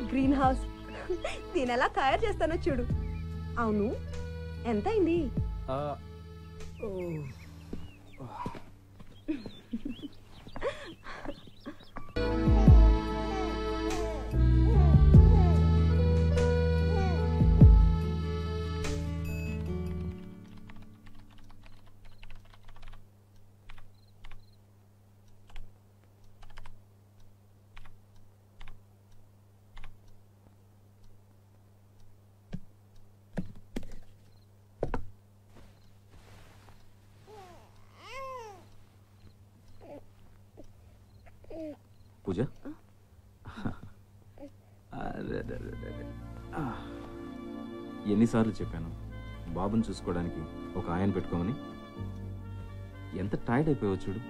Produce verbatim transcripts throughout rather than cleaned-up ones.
Green house దీని ఎలా తయారు చేస్తానో చూడు. అవును, ఎంత అయింది? పూజ, ఎన్నిసార్లు చెప్పాను బాబుని చూసుకోవడానికి ఒక ఆయన పెట్టుకోమని? ఎంత టైర్డ్ అయిపోయావు చూడు.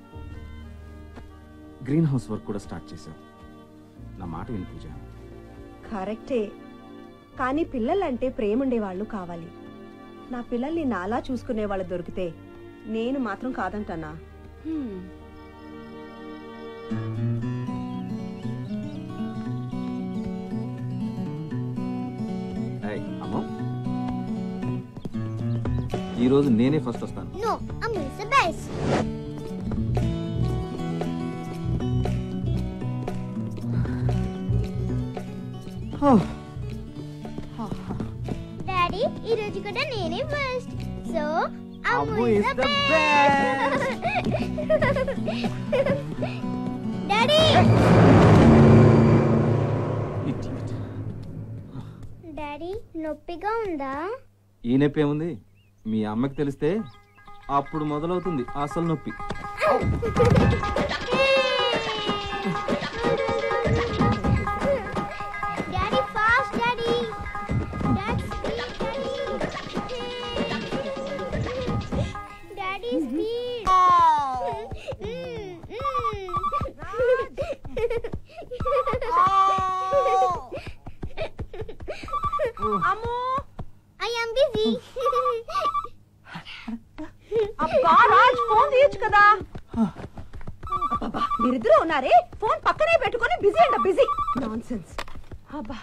గ్రీన్ హౌస్ వర్క్ కూడా స్టార్ట్ చేశావు. నా మాట విని పూజ. కరెక్టే, కానీ పిల్లలంటే ప్రేమ ఉండేవాళ్ళు కావాలి. నా పిల్లల్ని నాలా చూసుకునే వాళ్ళు దొరికితే నేను మాత్రం కాదంటానా? ఈ రోజు నేనే ఫస్ట్ వస్తాను. No, Ammu is the best. Daddy, ఈ రోజు కూడా నేనే first. So, Ammu is the best. Daddy! Daddy, నొప్పిగా ఉందా? ఈ నొప్పి ఏముంది? మీ అమ్మకి తెలిస్తే అప్పుడు మొదలవుతుంది అసలు నొప్పి. Daddy fast daddy. Daddy speed daddy. Daddy speed. అమ్మో, I am busy. అబ్బా రాజ్, ఫోన్ తీయచ్చు కదా. అబ్బా మీరిద్దరూ ఉన్నారే, ఫోన్ పక్కనే పెట్టుకొని బిజీ అంట బిజీ. నాన్సెన్స్. అబ్బా.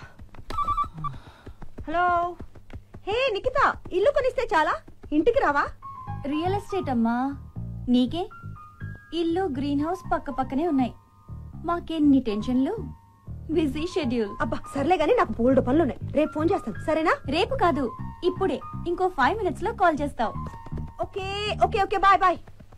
హలో, హే నిఖిత, ఇల్లు కొనిస్తే చాలా, ఇంటికి రావా? రియల్ ఎస్టేట్ అమ్మా, నీకే? ఇల్లు గ్రీన్ హౌస్ పక్క పక్కనే ఉన్నాయి. మాకెన్ని టెన్షన్లు. Busy schedule. అబ్బా సర్లే గానీ నాకు బోల్డ్ పనులు ఉన్నాయి, రేపు ఫోన్ చేస్తాను సరేనా? రేపు కాదు, ఇప్పుడే. ఇంకో ఫైవ్ మినిట్స్ లో కాల్ చేస్తావు. Okay okay okay bye bye.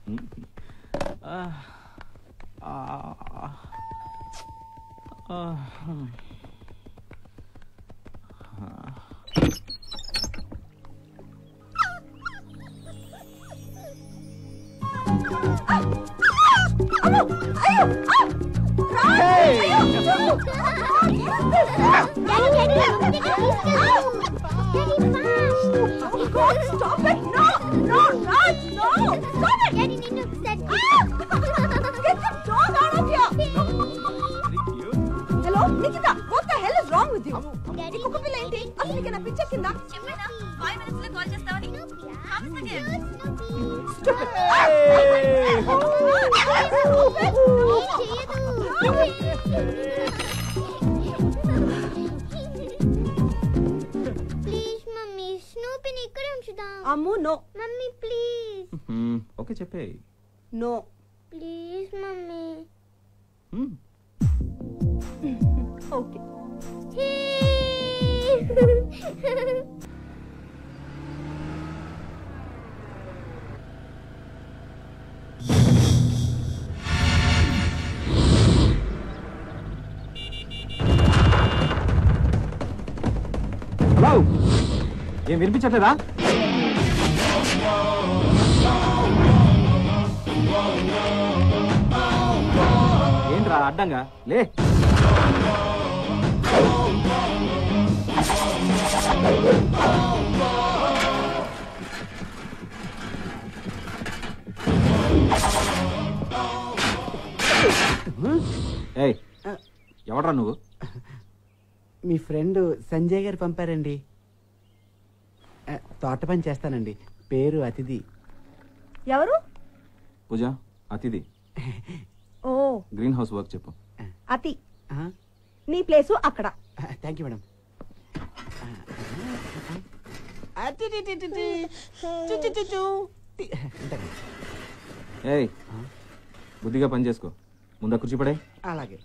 Stop it! No! No! Raj! No! Stop it! Daddy, need to set me. Get the dog out of here! Hello, Nikita. What the hell is wrong with you? Daddy, కుక్క పిల్ల ఏంటి? అసలు నీకు నా పిచ్చ కింద? చెప్పేనా five minutes లో కాల్ చేస్తావని? Stupid! Ammu no. Mummy please. Okay చెప్పే. No please mummy. Okay. Hello, ఏం వినిపించట్లేదా? ఏంట్రా అడ్డంగా లే. ఏయ్, ఎవడ్రా నువ్వు? మీ ఫ్రెండ్ సంజయ్ గారు పంపారండి. తోట పని చేస్తానండి. పేరు అతిథి. ఎవరు? పూజ, అతిథి. ఓ, గ్రీన్ హౌస్ వర్క్ చెప్పు. అతి నీ ప్లేసు అక్కడ. Thank you madam. ఏయ్ బుద్ధిగా పని చేసుకో. ముందా కుర్చీ పడే. అలాగే.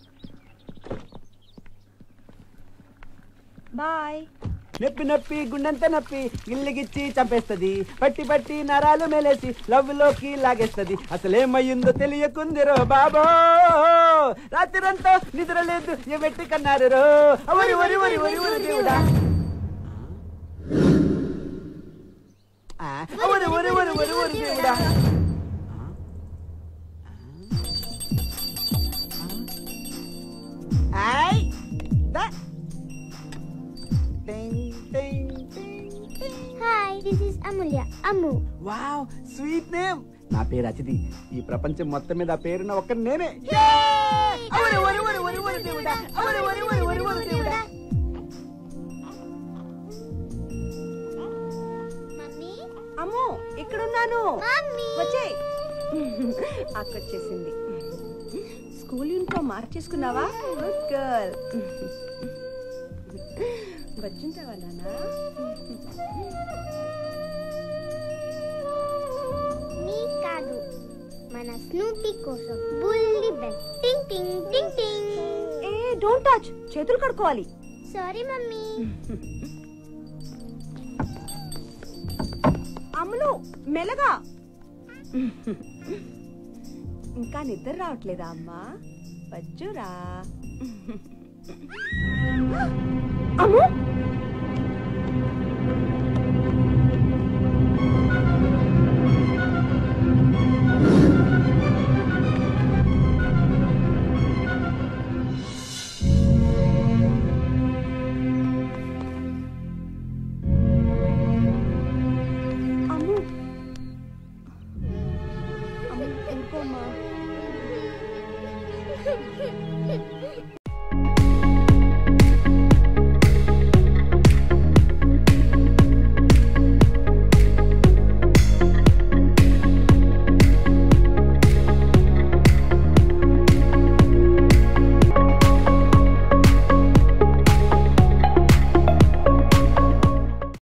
బాయ్. నొప్పి నొప్పి గుండెంత నొప్పి గిల్లిగిచ్చి చంపేస్తది, పట్టి పట్టి నరాలు మేలేసి లవ్ లోకి లాగేస్తది. అసలేమయ్యిందో తెలియకుందిరో బాబో, రాత్రంతా నిద్ర లేదు ఎట్టి కన్నారు రో. వరి వరి వరి వరి వరి దేవుడా, వరి వరి వరి వరి వరి దేవుడా. ఆయ్ దా. Hi, this is Amulya. Amu. Wow, sweet name. నా పేరు అతిథి. ఈ ప్రపంచం మొత్తం మీద ఆ పేరున్న ఒక్క నేనే. అవరి వరి వరి వరి వరి దేవుడా, అవరి వరి వరి వరి వరి దేవుడా. మమ్మీ, అమ్మో ఇక్కడున్నాను. మమ్మీ. వచ్చే. అక్కొచ్చేసింది. స్కూల్ యూనిఫామ్ మార్చేసుకున్నావా? Good girl. వచ్చింటావా నాన్న? నీ కాదు, మన స్నూపీ కోసం బుల్లి బెల్. టింగ్ టింగ్ టింగ్ టింగ్. ఏ డోంట్ టచ్, చేతులు కడుక్కోవాలి. Sorry mummy. అమ్ములు మెల్లగా. ఇంకా నిద్ర రావట్లేదా అమ్మా? వచ్చురా. అమ్ము